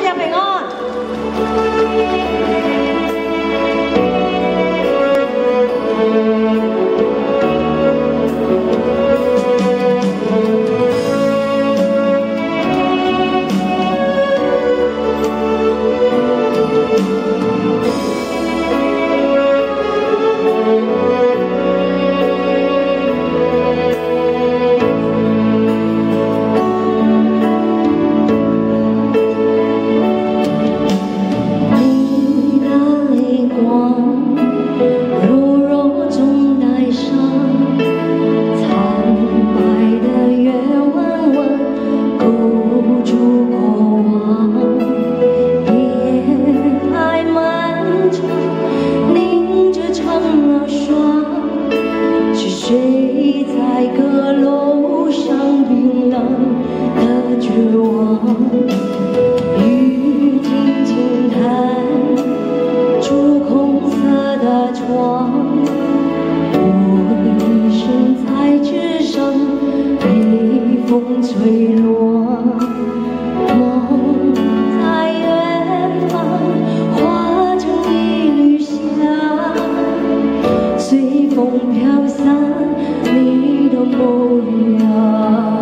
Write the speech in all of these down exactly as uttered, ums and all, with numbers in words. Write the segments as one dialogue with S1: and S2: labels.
S1: 家平安。睡在阁楼上冰冷的绝望，雨静静弹出红色的窗，我一身在纸上被风吹落，梦在远方化成一缕香，随风飘散你的模样。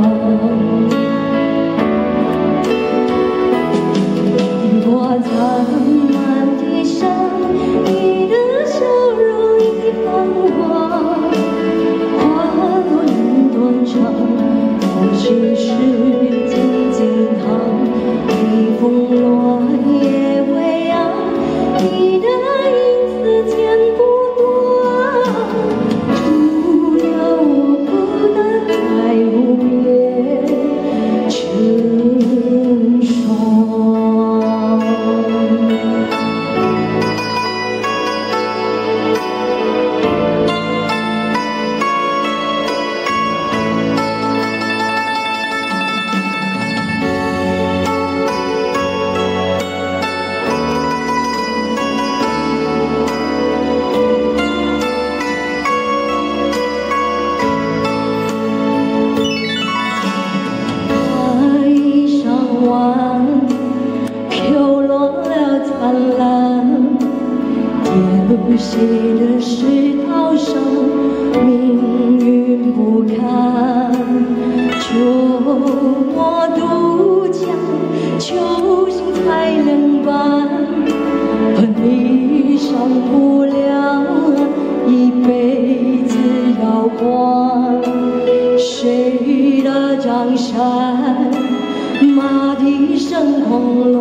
S1: 我苍满地上，你的笑容已泛黄，花落人断肠，我只是静静躺，北风落叶微扬，你的影子剪不断，除了我孤单在无眠成双。飘落了灿烂，流血的石头上，命运不堪。秋末渡江，秋心才凉拌，你上不了一辈子要还。谁的江山？马蹄声狂